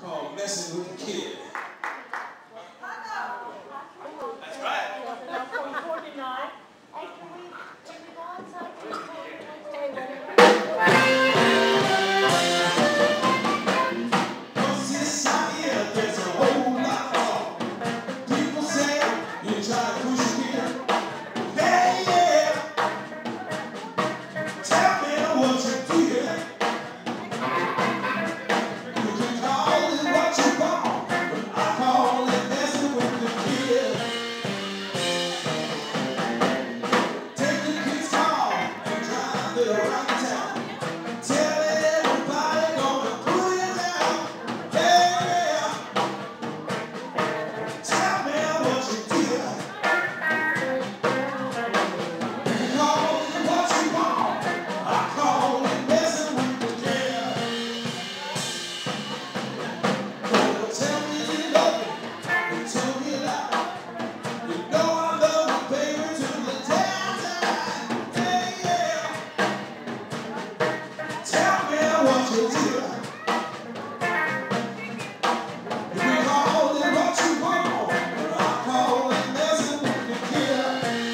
called Messing with the Kid. That's right. This out here, there's a whole lot of talk. People say you try to push it here. Hey, yeah. Tell me what you feel. You can call it what you want, but I call it messing with the kid. Take the kid's car and drive it around town. Tell everybody gonna put it down. Hey, yeah. Tell me what you feel. You can call it what you want. I call it messing with the kid. Gonna tell me you love me and tell me lie. You know I love you, baby, till the day I die. Hey, yeah. Tell me what you feel. You can call it what you want, but I call it messing with the kid.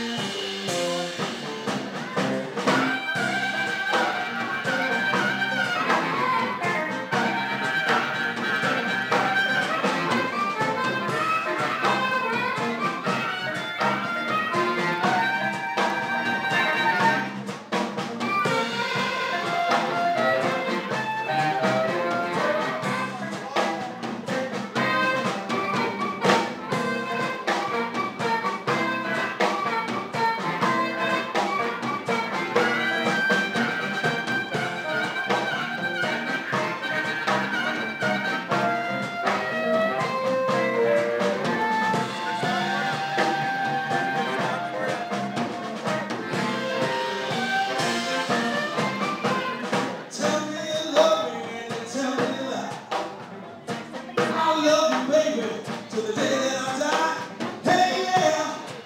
Tell me you love me and then tell me you lie. I love you, baby, till the day that I die. Hey, yeah.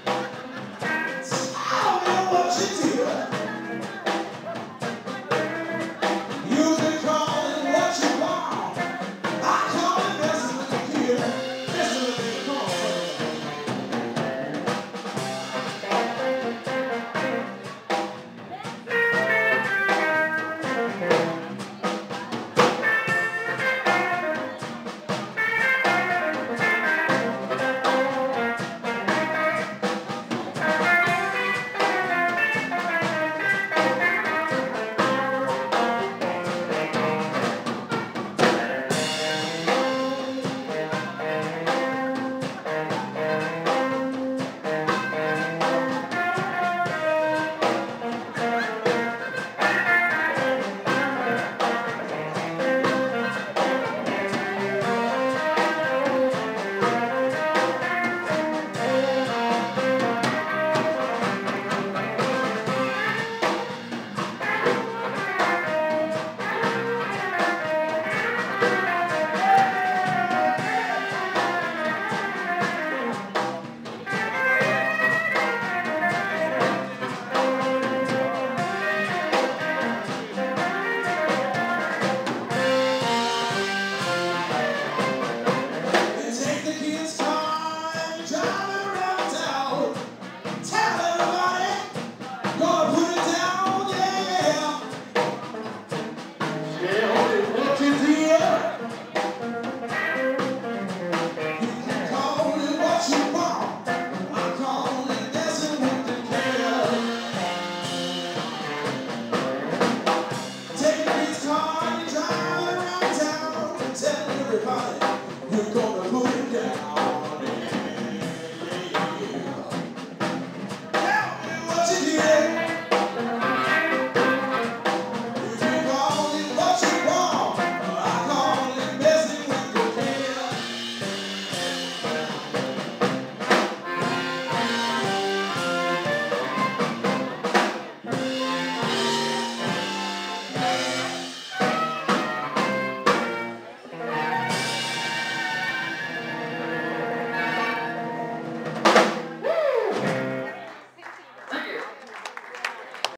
Tell me what you do. You can call it what you want. I call it messing with the kid. Messing with the kid. Come on, take the kid's car and drive it around town. Tell everybody, gonna put it down, yeah. Tell me what you feel. You can call it what you want. I call it messing with the kid. Take the kid's car and drive it around town. Tell everybody, you're gonna